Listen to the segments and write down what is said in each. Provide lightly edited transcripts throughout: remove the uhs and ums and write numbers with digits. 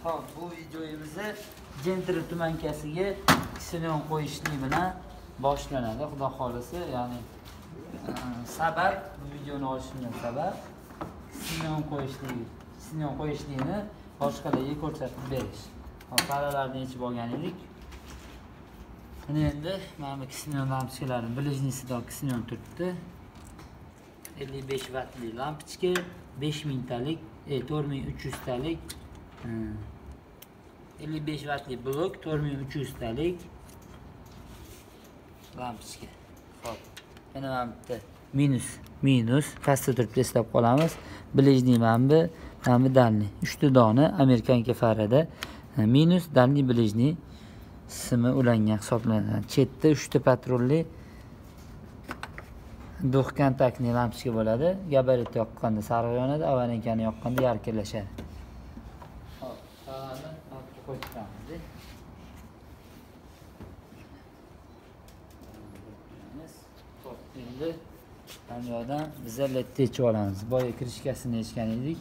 Hop, bu videomizni Gentry tumankasiga ksenyon qo'yishlik bilan boshlanadi. Xudo xolisa, ya'ni sabab bu videoni olishimning sabab ksenyon qo'yishlikni boshqalarga ko'rsatib berish. Hop, paralarni yechib olgan edik. Endi mana bu ksenyon lampochkalari bilajnisida ksenyon turibdi. 55 wattli lampochka, 5000 talik, 4300 talik, 55 wattli blok, 4300 talik lampochka. Hop. Mana bu minus pastda turib eslab qolamiz. Bilajniy mana bu dalniy. 3 ta dona Amerikanka farada minus dalniy bilajniy simi ulangan hisoblanadi. Chetda 3 ta patrulli duh kontaktli lampochka bo'ladi. Gabarit yoqqanda sariq yonadi, avariyankani yoqqanda yarqilashadi. Hop, savarni ortga qo'yamiz. Hop, endi bu yerdan biz ledni yechib olamiz. Boya krishkasini yechgan edik.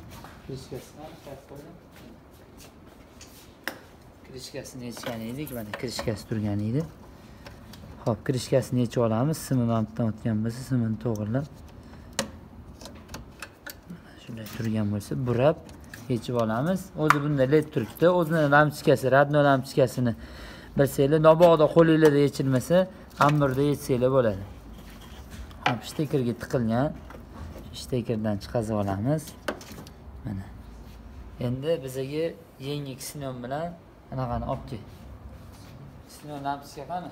Krishkasini yechgan edik. Mana krishkasi turgan edi. Hop, krishkasini yechib olamiz. Simi mampdan o'tgan bo'lsa, simini to'g'rilab shunday turgan bo'lsa, burab yechib olamiz. O'zi bunda led turibdi. O'zining lampochkasi, radno lampochkasini bilsanglar, nobog'da qo'lingizda yechilmasa, amurda yechsanglar bo'ladi. Hop, stekerga tiqilgan. Stekerdan chiqazib olamiz. Mana. Endi bizga yangi ksenyon bilan anaqani olib kel. Ksenyon lampochka qani?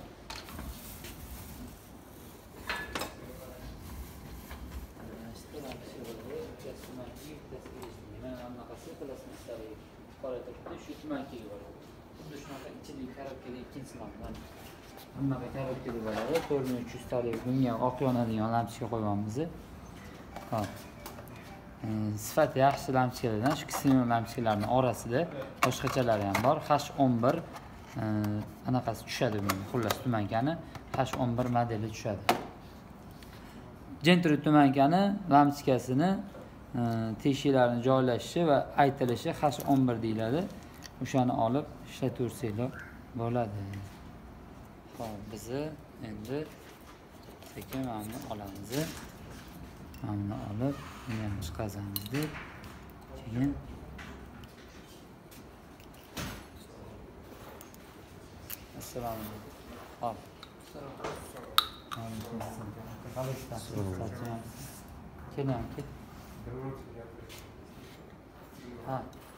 Shu tumankiga bo'ladi. Xuddi shunaqa ichidagi korobkaga ikkinchi lampochka. Bunga korobkaga bo'ladi. 4300 talik bunga oq yonadigan lampochka qo'yganmiz. Hop. Sifati yaxshi lampochkalardan shu ksenyon lampochkalarning orasida boshqachalari ham bor. H11 anaqasi tushadi bunga. Xullas tumankani H11 modeli tushadi. Gentry tumankani lampochkasini teshiklarini joylashishi va aytilishi H11 deyiladi. O'shani olib ishlataversanglar bo'ladi. Hop, biz endi sekin mana olamiz. Mana olib, yana chiqazamiz deb. Keyin assalomu alaykum. Hop. Keling. Ha.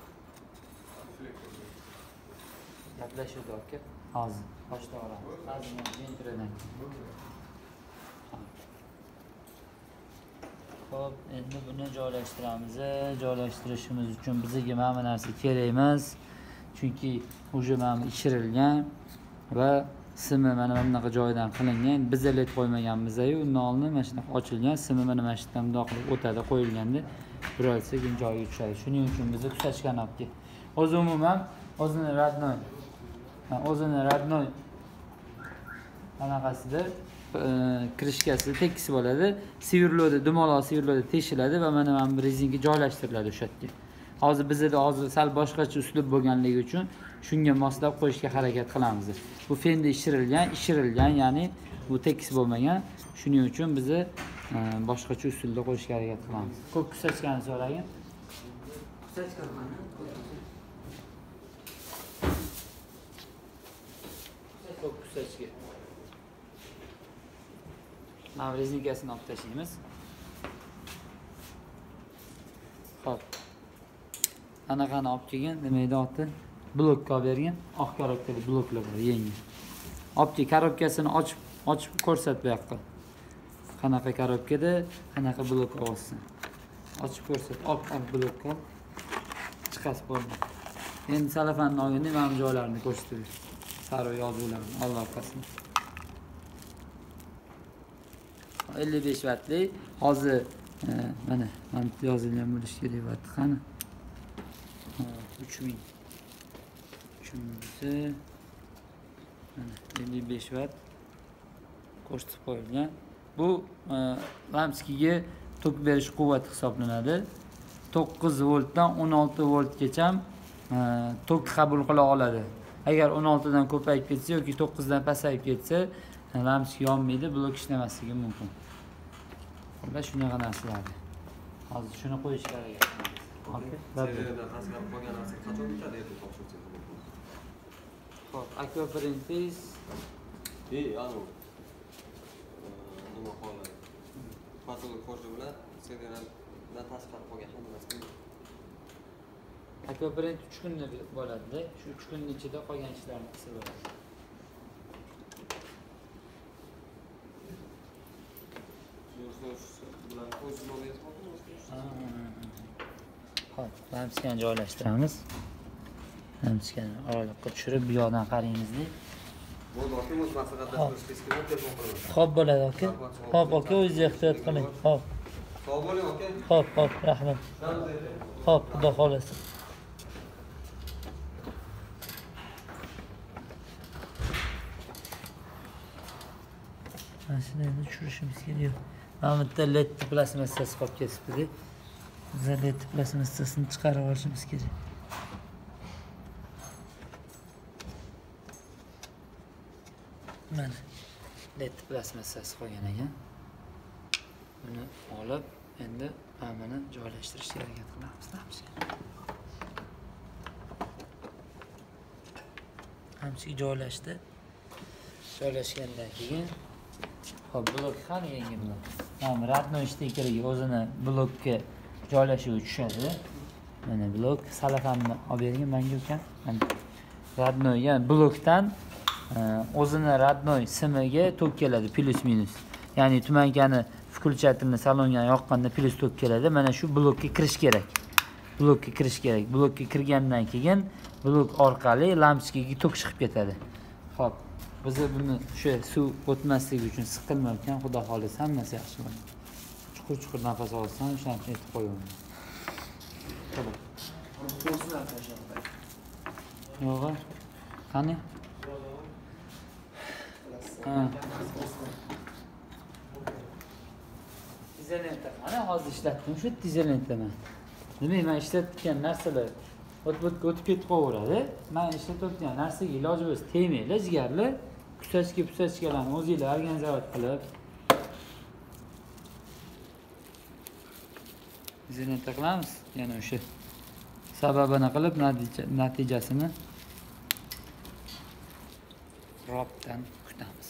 Gaplashuvdi aka. Hozir boshla olamiz. Hozir Gentrydan. Hop, endi buni joylashtiramiz. Joylashtirishimiz uchun bizga mana bu narsa kerak emas. Chunki uje mana ishirilgan va simi mana bunaqa joydan qilingan. Biz led qo'ymaganmiz-ku, undan oldin mana shunaqa ochilgan, simi mana mana shu yerdan bundoq qilib o'tadi, qo'yilganda buralsa keyin joyiga tushadi. Shuning uchun biz tusashgan olib. O'zi umuman o'zini radnoy anaqasida krishkasi tekis bo'ladi. Sivriladi, dumaloq sivriladi, teshiladi va mana bu rezinka joylashtiriladi o'sha yerga. Hozir bizda sal boshqacha uslub bo'lganligi uchun shunga moslab qo'yishga harakat qilamiz. Bu fenda ishirilgan, ya'ni bu tekis bo'lmagan. Shuning uchun biz boshqacha usulda qo'yishga harakat qilamiz. Ko'p kusachkani so'ragin. Kusachka mana. Ko'p kusachka. Mana rezinkasini olib tashlaymiz. Hop. Anaqani olib kelgan, nimaydi oti? Blokka olib bergan. Oq korobkali bloklar bor, yangi. Olib kel, korobkasini ochib ko'rsat bu yoqqa. Qanaqa korobkada, qanaqa blok olsin. Ochib ko'rsat. Oq blokka chiqasi bo'ldi. Endi salafanni olganda mana joylarini ko'rsatib. Sariq yozuvlarni Alloh qasam. 55 wattli. Hozir mana yozilgan bo'lishi kerak watt qani. 3000 mana 55 watt ko'rsatib qo'yilgan. Bu lampochkaga tok berish quvvati hisoblanadi. 9 voltdan 16 voltgacha tok qabul qila oladi. Agar 16 dan ko'payib ketsa yoki 9 dan pasayib ketsa, lampochka yonmaydi, blok ishlamasligi mumkin. Xullas shunaqa narsalar. Hozir shuni qo'yish kerak. Seriyadan tashlab qolgan narsa qachon bitadi deb topshirsangiz. Xo'p, akvaparentis. Anu. Nima qoladi? Fasil ko'rdi bilan seriyadan tashqari qolgan hamma narsa. Akvaparent 3 kunda bo'ladi-da. Shu 3 kun ichida qolgan ishlarni qilsa bo'ladi. Bular qo'yib bo'lyapti. Xo'p, lampochkani joylashtiramiz. Lampochkani oraliqqa tushirib, bu yoqdan qaraymiz-da. Bo'ldi, aka, o'z maslahatlashingiz kerak, telefon qilaman. Xo'p, bo'ladi, aka. Xo'p, aka, o'zingiz ehtiyot qiling. Xo'p. Sog' bo'ling, aka. Xo'p, rahmat. Xo'p, xudo xolasa. Mana shuni endi tushirishimiz kerak. Mana bu yerda led plastmassasi qolib ketibdi-da. Biz led plastmassasini chiqarib olishimiz kerak. Mana led plastmassasi qolgan ekan. Buni olib, endi hammani joylashtirishga harakat qilamiz. Hamsiga joylashdi. Joylashgandan keyin hop, blok qani yangi blok. Mana radnoy stikeriga o'zini blokka joylashuvi tushadi. Mana blok salafanni olib bergan menga ekan. Mana radnoy, ya'ni blokdan o'zini radnoy simiga tok keladi, plus minus. Ya'ni tumankani включательni salonga yoqqanda plus tok keladi. Mana shu blokka kirish kerak. Blokka kirish kerak. Blokka kirgandan keyin blok orqali lampochkaga tok chiqib ketadi. Xo'p, biz buni o'sha suv o'tmasligi uchun siqilmayotgan, xudo xolisa hammasi yaxshi bo'ladi. Chuqur-chuqur nafas olsam, o'shani aytib qo'yaman. Xo'p. Yo'q. Qani? Ha. Dizelenta. Ana hozir ishlatdim, shu dizelentaman. Demak, men ishlatgan narsalar o'tib ketib qolaveradi. Men ishlatayotgan narsaga iloji bo'lsa tegmanglar, jigarlar. Pusachkalarni o'zingizlar organizovat qilib dizelenta qilamiz. Yana o'sha sababini qilib natijasini robdan kutamiz.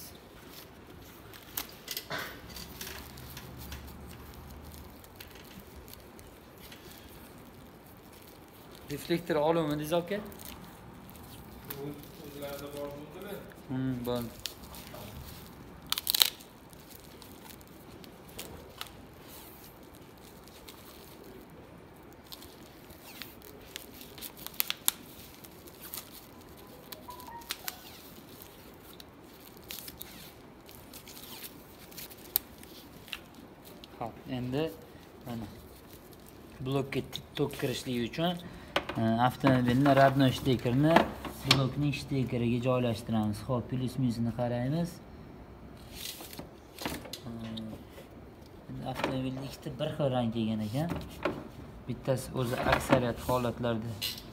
Reflektor oluvmidingiz aka? O'zlarida bor bo'ldimi? Bo'ldi. Xo'p, endi mana blokka tok kirishligi uchun avtomobilni radnoy stekerni blokning stekeriga joylashtiramiz. Xo'p, plus minusini qaraymiz. Avtomobilning ikkita bir xil rang kelgan ekan. Bittasi o'zi aksariyat holatlarda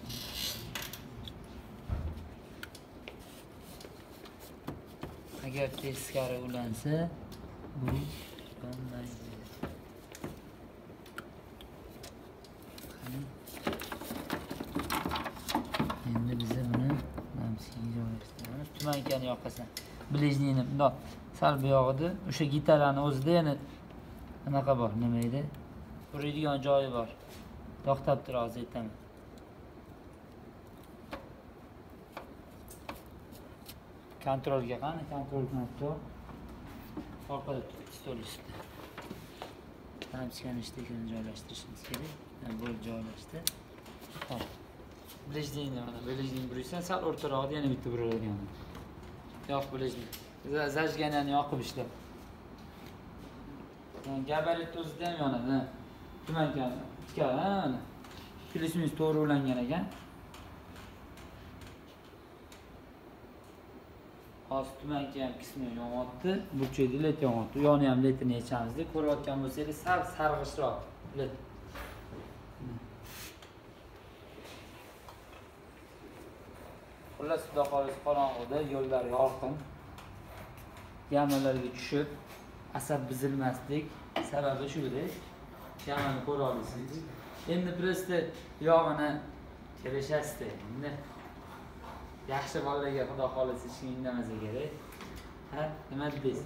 agar teskari ulansa, bu qanday? Endi biz buni lampochkaga joylashtiramiz. Tumankani yoqasan. Blejniyni bundoq sal bu yog'ida o'sha gitarani o'zida yana anaqa bor, nima edi? Uradigan joyi bor. To'xtab tur, hozir aytaman. Kontrolga qani? Kontrol knopka. Orqada stol ustida. Lampochkani ishtigini joylashtirishimiz kerak. Bu joylashdi. Hop. Blejniyni mana blejniyni buraysan, sal o'rtaroqda yana bitta buradigan. Yo'q, blejniy. Zajganani yoqib ishlab. Gabarit o'zida ham yonadi. Tumankani ikkala, plus minus to'g'ri ulangan ekan. Hozir tumanka ham qismi yonyapti, burchakda led yonyapti. U yoni ham ledni yechamiz deb ko'rayotgan bo'lsangiz, sal sarg'ishroq led. Xullas xudo xohlasa qorong'ida yo'llar yorqin. Yamalarga tushib, asab buzilmaslik sababi shuda. Yamani ko'ra olasiz. Endi просто yog'ini kelishasizda. Endi yaxshi bolalarga xudo xohlasa hech kim indamasa kerak. Ha, nima deysiz?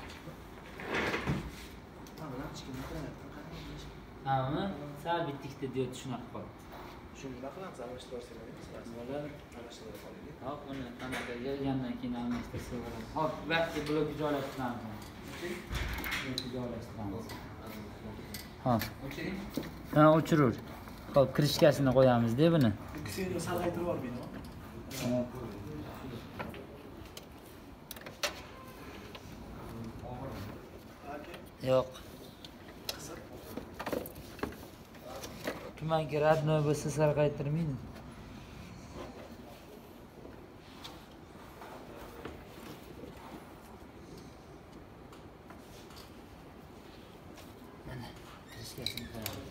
Hamma sal bittikda diyor shunaqa qoldi. Shunda qilamiz, almashtirib Bo'ladi. almashtirib qolaylik. Hop, uni qanaqa yelgandan keyin almashtirsa bo'ladi. Hop, vaqtga blokni joylashtiramiz. Blokni joylashtiramiz. Hop. O'chiring. Ha, o'chirur. Hop, krishkasini qo'yamiz-da buni. Ikkisini sarg'aytirib yubormaydi. Yo'q. Tuman radnoy bo'lsa sarg'aytirmaydi. Mana krishkasini qo'yamiz.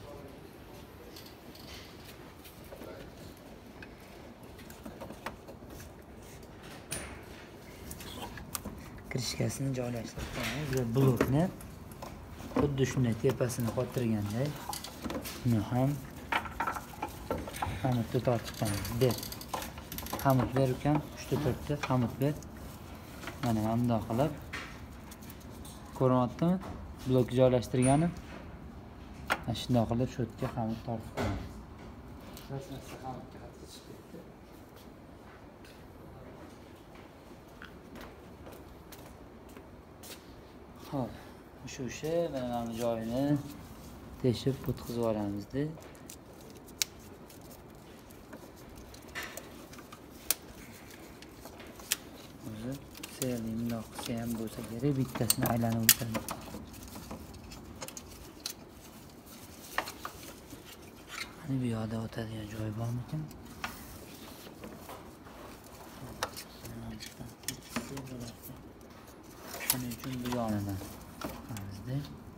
Krishkasini joylashtirib qo'yamiz va blokni xuddi shunday tepasini qotirganday buni ham xamutni tortib qo'yamiz. Ber. Xamut ber ukan, 3 ta xamut ber. Mana bunday qilib ko'ryaptimi? Blok joylashtirganim. Mana shunday qilib shu yerga xamut tortib qo'yamiz. Rasmasi xamutga qattiq chiqib ketdi. Hop, o'sha mana joyini teshib o'tkazib yuboramiz-da. O'zi serli bundoq qilsa ham bo'lsa kerak, bittasini aylanib o'tadi. Mana bu yoqda o'tadigan joy bormikan? Shuning uchun bu yonidan qilamiz-da.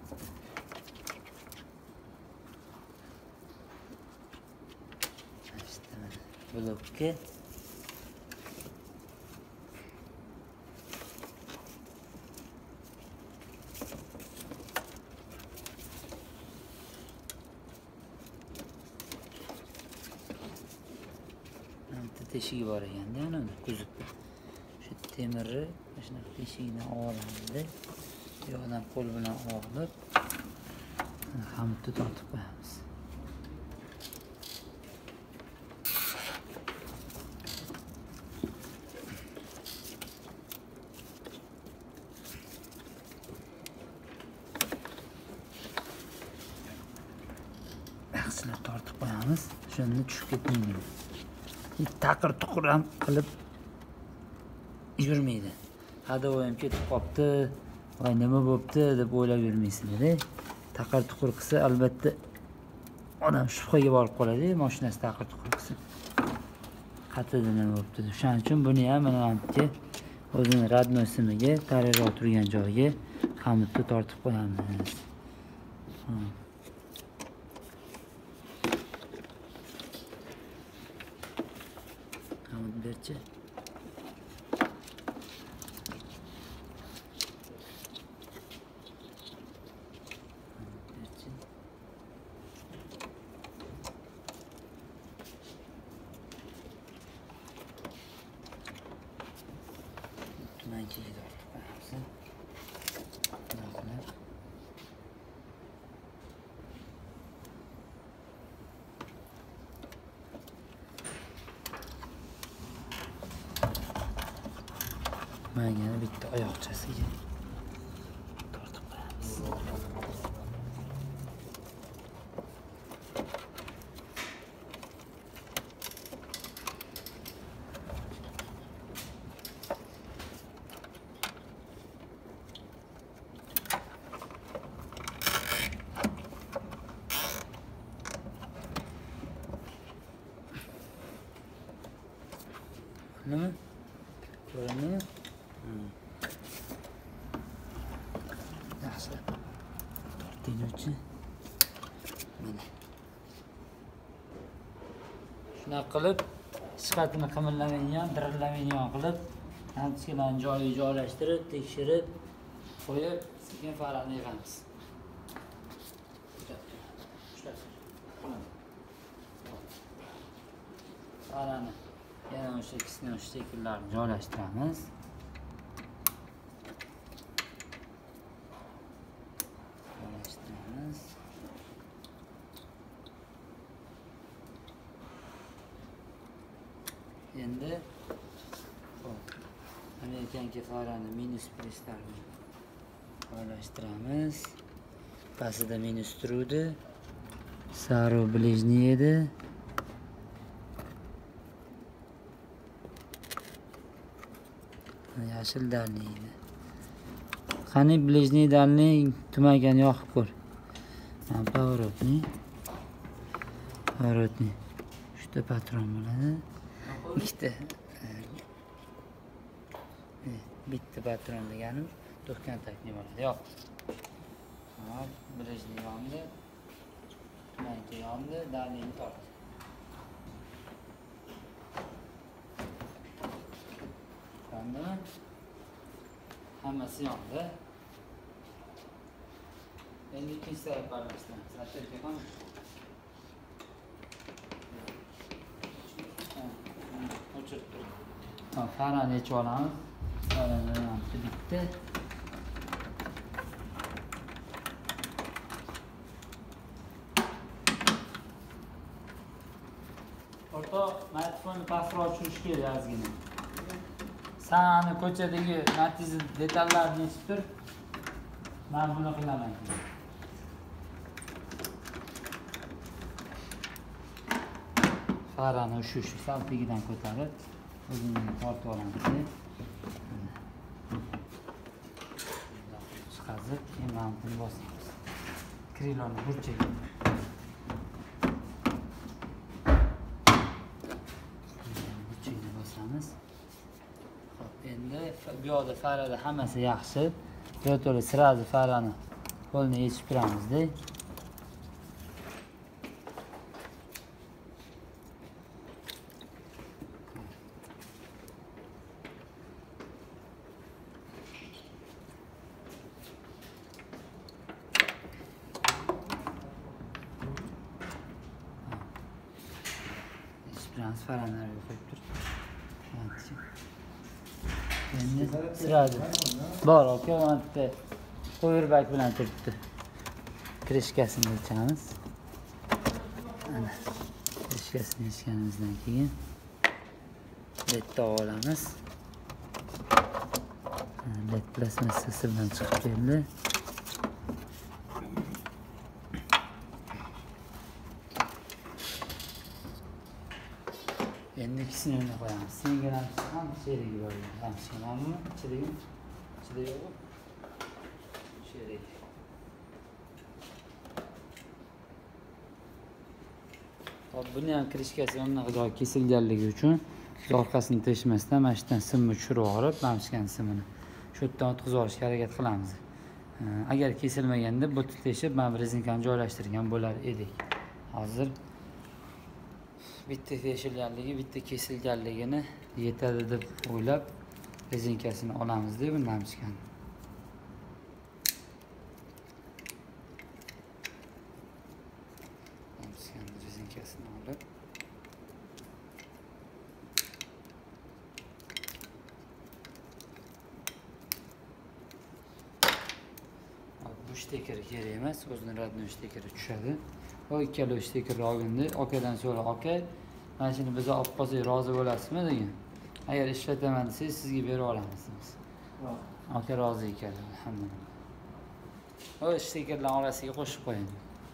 Blokka teshigi bor ekanda, uni kuzib shu temirni shunaqa teshigidan olamiz-da. Bu yoqdan qo'l bilan olib xamutni tortib qo'yamiz. Yaxshilab tortib qo'yamiz. Shunda tushib ketmaydi. Taqir tuqur ham qilib yurmaydi. Hadovoyim ketib qopti, voy nima bo'pti deb o'ylab yurmaysizlar-da. Taqir tuqur qilsa albatta odam shubhaga borib qoladi, mashinasi taqir tuqur qilsa. Qatida nima bo'pti deb. Shuning uchun buni ham mana bunga o'zini radnoy simiga, tariroq turgan joyiga xamutni tortib qo'yamiz. Xamut berchi. Tumanchiga tortib qo'yamiz. Mana bitta oyoqchasiga tortib qo'yamiz. Nima? Ko'rindimi? Yaxshi. Tortingchi. Mana. Shunaqa qilib sifatini qimirlamaydigan, dirillamaydigan qilib, antichkalarni joyiga joylashtirib, tekshirib qo'yib, sekin farani yig'amiz. Farani yana o'sha ikkisini o'sha shakllarni joylashtiramiz. Endi amerikanki farani minus preslarni joylashtiramiz. Pastida minus turuvdi. Saro ближний edi. Yashil dalniy edi. Qani ближний dalniy tumagan yoqib ko'r. Поворотный. Uchta patron bo'ladi. Ikkita bitta patron degani to'xkantakni bo'ladi. Yo'q. Hop, ближний yondi. Tumancha yondi, dalniyni tort. Yondi. Hammasi yondi. Endi ikkinchi taraf barlashtiramiz. Atrofga ham o'chirib tur. Farani yechib olamiz. Farani ham bitta. O'rta smartfonni pastroq tushirish kerak ozgina. Sani ko'chadagi matizni detallarini yechib tur. Men buni qilaman. Farani shu saltigidan ko'tarib, o'zini tortib olamiz. Chiqazib, keyin buni bosamiz. Kriloni burchaga. Burchaga bosamiz. Xo'p, endi bu yoqda farada hammasi yaxshi. Yo'to'la sirazi farani qo'lni yechib turamiz-da. Faranlarga qo'yib tur. Endi siradi. Bor, aka, bitta qo'yurbak bilan turibdi. Krishkasini yechamiz. Ana. Krishkasini yechganimizdan keyin ledni olamiz. Led plastmassasi bilan chiqib keldi. Endi ikisini o'rniga qo'yamiz. Singiramchi ham sherigi bor. Hamshirami? Ichidagi? Ichida yo'q. Sherig. Hop, buni ham krishkasi o'rniga joy kesilganligi uchun orqasini teshmasdan mana shundan simni tushirib olib, mamshkani simini shu yerdan o'tkazib olishga harakat qilamiz. Agar kesilmaganda bu teshib, mana bu rezinkani joylashtirgan bo'lar edik. Hozir bitta teshilganligi, bitta kesilganligini yetadi deb o'ylab rezinkasini olamiz-da bundan chiqqan. Rezinkasini olib bu shtekeri kerak emas, o'zini radnoy shtekeri tushadi. O ikkala shtekeri olganda akadan so'ra, aka mana shuni biz olib qolsak rozi bo'lasizmi degan. Agar ishlataman desangiz sizga berib olamiz. Aka rozi ekan, alhamdulillah. O shtekerlarni orasiga qo'shib qo'ying.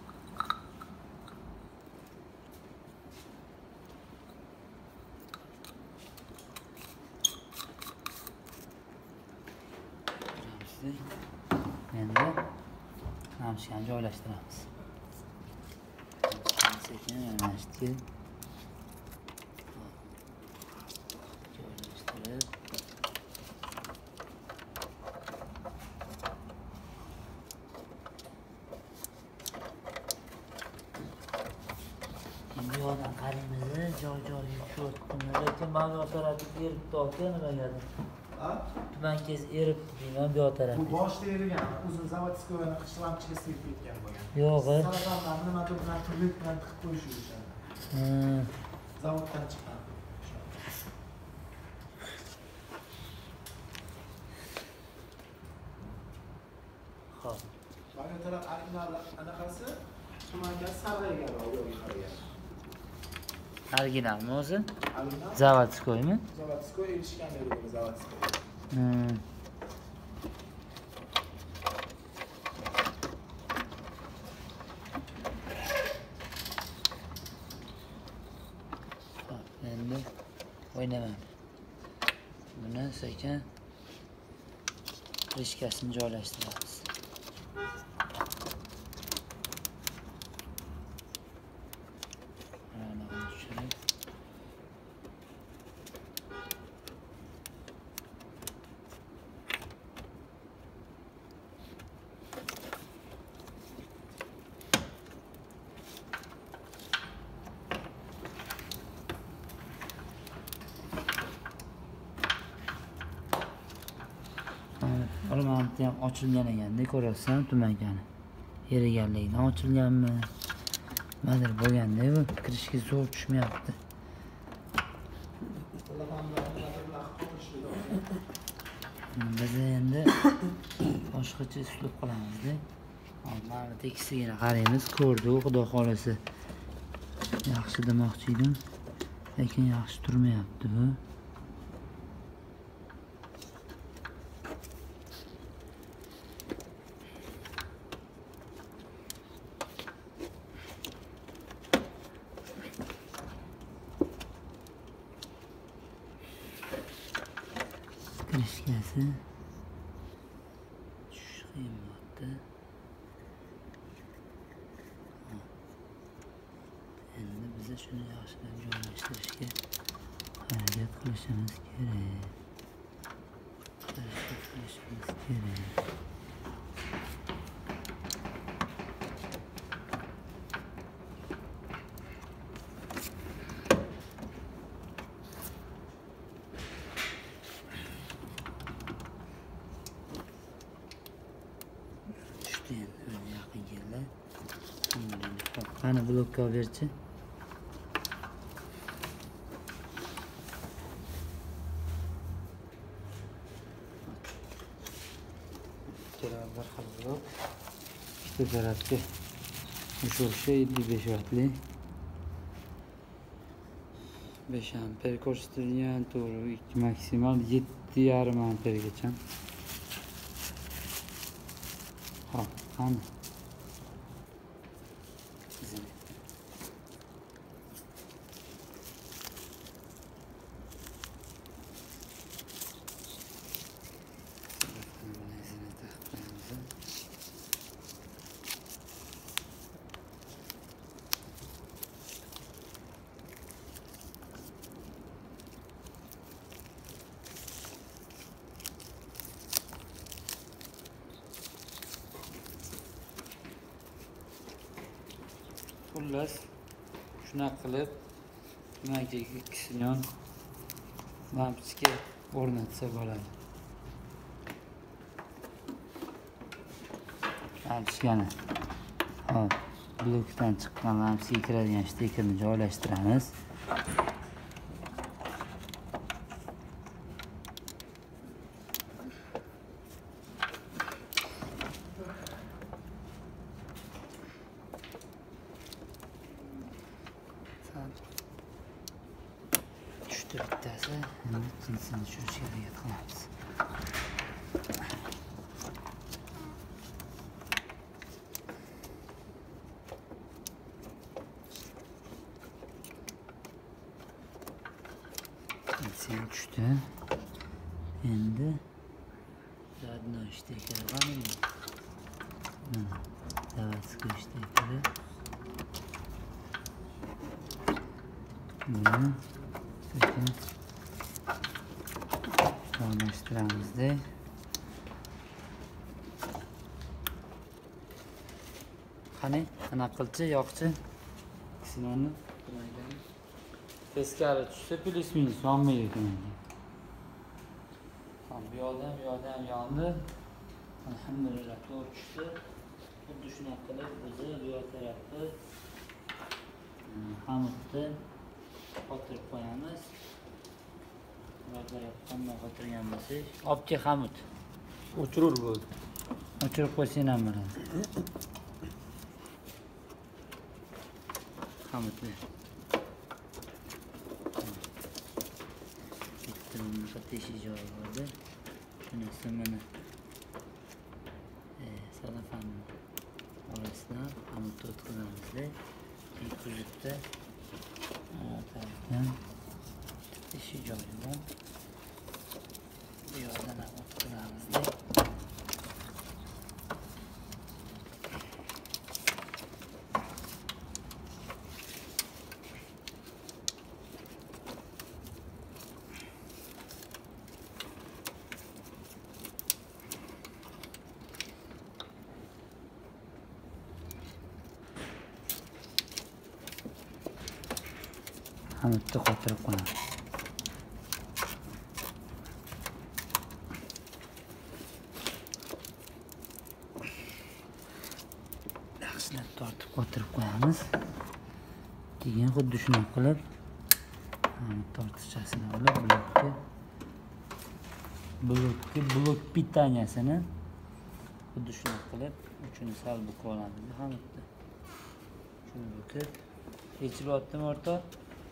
Endi hamshani joylashtiramiz. Sekin joylashtirib endi yo'ldan qaraymiz, joy-joyiga tushib qoladi. tuman tarafi eribdi aka nimagadir. Ha? Tuman kez eribdi deyman bu yoq Bu tarafi. boshda erigan, uzun zavodskoyani qishlamchiga sevib ketgan bo'lgan. Yo'q, Saratonlarni nimadir bilan turlik bilan tiqib qo'yish uchun. Zavoddan chiqqan. Xo'p. Mana taraf original anaqasi tumanga sarg'aygan yo'lga qaragan. Originalmi o'zi? Original Zavodskoymi? zavodskoy erishgan edi zavodskoy. Xo'p, endi o'ynaman. Buni sekin rishkasini joylashtiramiz. Mana buni tushirib. Ormanti ham ochilgan ekanda ko'rasan tumankani. Eriganligidan ochilganmi? Nimadir bo'lganda bu kirishga zo'r tushmayapti. Biz endi boshqacha uslub qilamiz-da. Mana tekisigina qaraymiz, ko'rdik, xudo xolasa. Yaxshi demoqchi edim, lekin yaxshi turmayapti bu. Kirishkasi tushish qiyin bo'ldi. Endi biz shuni yaxshilab joylashtirishga harakat qilishimiz kerak. Tushdi endi yaqin keldi. Qani blokka berchi. Beraber xalqlar. İşte tarafta o'sha 55 vatli 5 amper ko'rsatilgan, to'g'ri, maksimal 7,5 ampergacha. Hop, qani. Xullas, shunaqa qilib, tumankaga kislyon lampochka o'rnatsa bo'ladi. Lampochkani hop, blokdan chiqqan lampochkaga kiradigan shtikerni joylashtiramiz. Tushdi bittasi, endi ikkinchisini tushirishga harakat qilamiz. Ikkinchisi tushdi. Endi zadno shtekeri bormi? Zavodskoy shtekeri. Buni sekin joylashtiramizda. Qani, qanaqa qilchi, yoqchi? Kismonni Teskari tushsa plus minus yonmaydi ekan. Ham bu yoqda ham yondi. Alhamdulillah to'g'ri tushdi. Xuddi shunaqa qilib o'zi bu yoq tarafda hamutni qotirib qo'yamiz. Bu tarafga qanday qotirgan bo'lsak, optik hamut. O'chirur bo'ldi. O'chirib qo'ysang ham bo'ladi. Hamutni. Bitta teshik joyi bo'ldi. Bunisi mana salafan orasidan hamutni o'tkazamizda. Kuzibda tarafdan teshik joyi bor. Bu yoqdan ham o'tkazamizda. Hamutni qotirib qo'yamiz. Yaxshilab tortib qotirib qo'yamiz. Keyin xuddi shuni qilib hamut tortichasini olib blok pitaniyasini xuddi shuni qilib uchini sal bukib olamiz hamutni. Shuni bukib yechilyaptimi o'rtoq?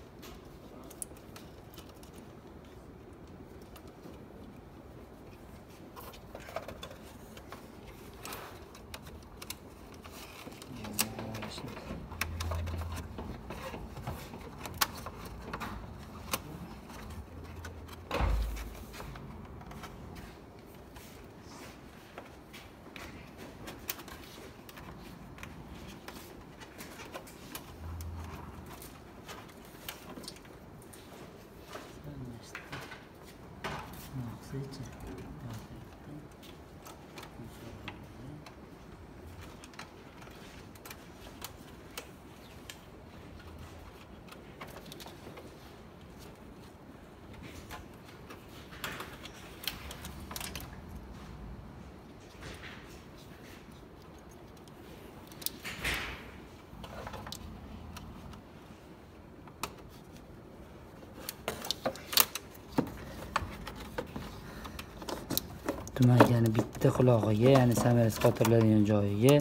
Tumankani bitta qulog'iga, ya'ni samarasi qotiriladigan joyiga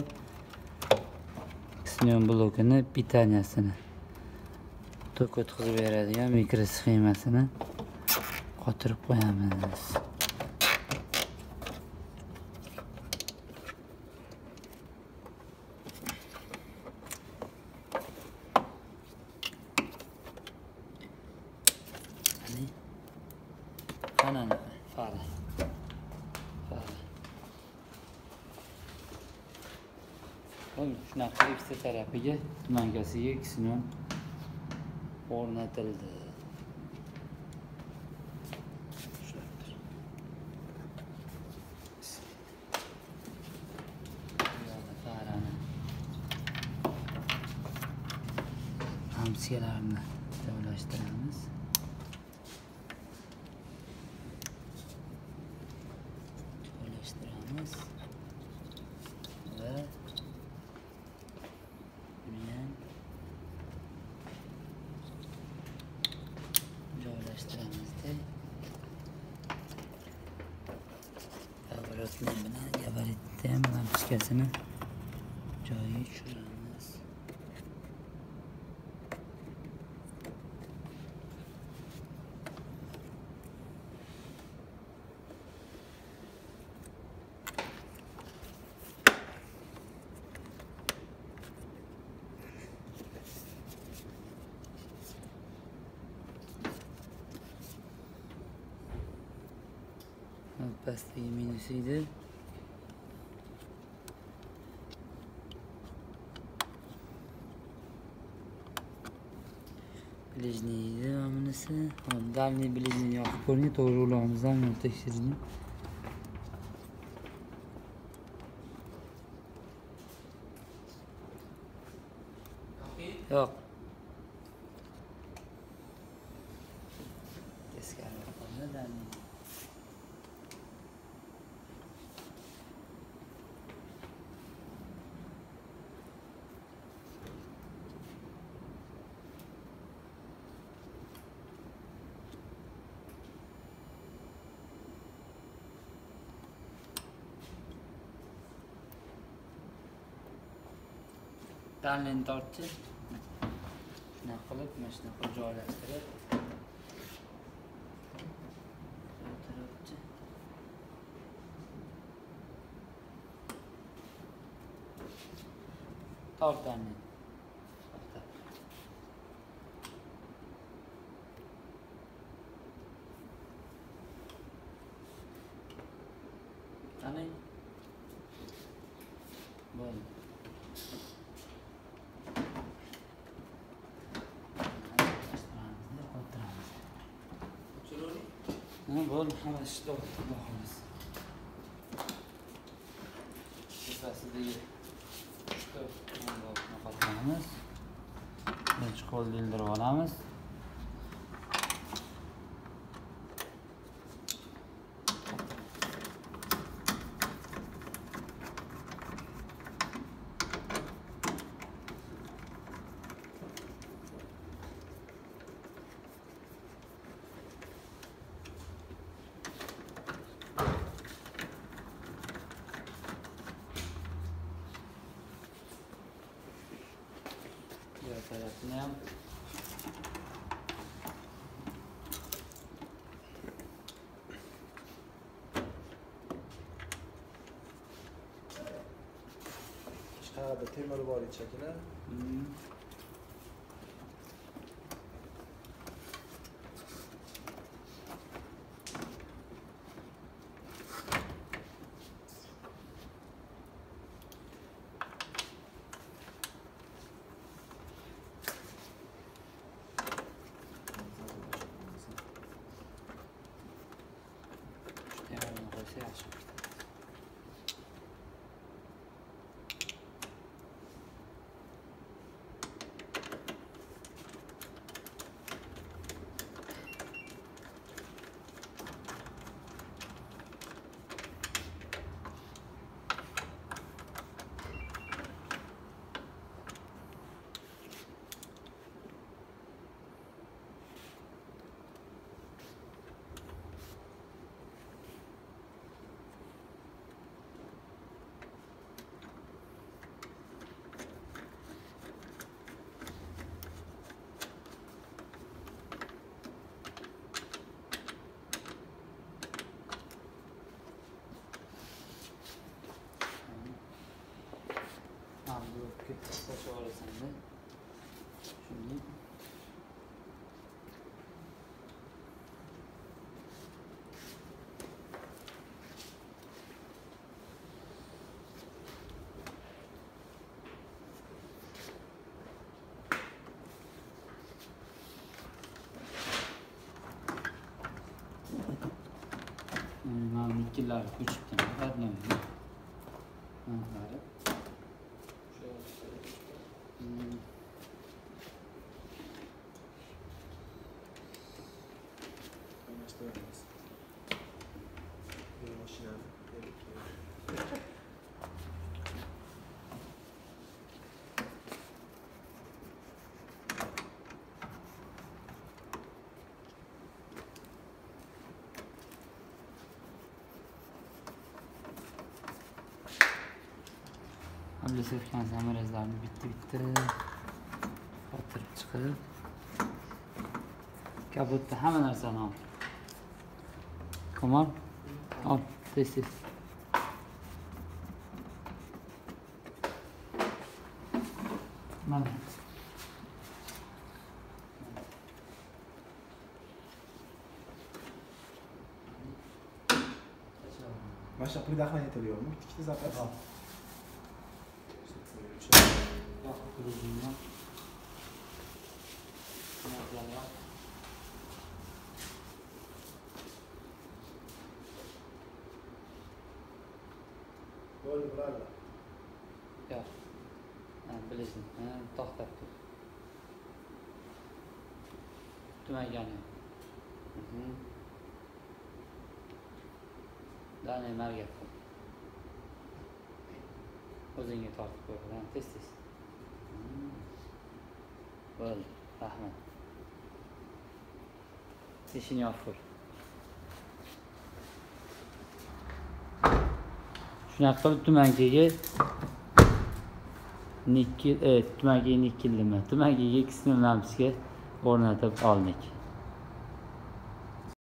Xenon blokini pitaniyasini tok o'tkazib beradigan mikrosxemasini qotirib qo'yamiz. Ana fara. Shunaqa ikkita tarafiga tumankasiga Xenon o'rnatildi. Farani hamsiyalarni joylashtiramiz. Va joylashtiramizda gabaritni ham lampochkasini joyiga tushiramiz. Pastdagi minusiydi. Bilejniydi bunisi. Dalniy bilejni yoqib ko'ring, to'g'ri ulamizdan tekshiring. Yo'q. Yani. Tanleni tortchi. Shunaqa qilib, mana shunaqa joylashtirib. O'tiribchi. Tort tanlen. Tanlen. Bo'ldi. Bo'ldi, hammasi ishda o'tirib qolamiz. Tepasidagi qatlanamiz. Birinchi qo'lni ildirib olamiz. Diğer tarafını yap. Chiqardi, temir bor ichaklar. Devrimi qo'ysa yaxshi. Taşı orasında. Şimdi mikirler küçük tane vermiyor. Ablasayotgan samolyotlarni bitta qotirib chiqib kapotda hamma narsani ol. Komon ol, tez. Mana. Masha pridahlan etiliyormu? Tikti zaten. Kurulduğunda Böyle buralar. yok. Bilirsin. To'xtab tur. Tumaygani. Dani marga. O'zingga tortib qo'y, tez. Bo'ldi, rahmat. İşini yopib. Shunaqa qilib tumankaga nikkel, tumankaga nikkellama, tumankaga ikkisini lampasiga o'rnatib oldik.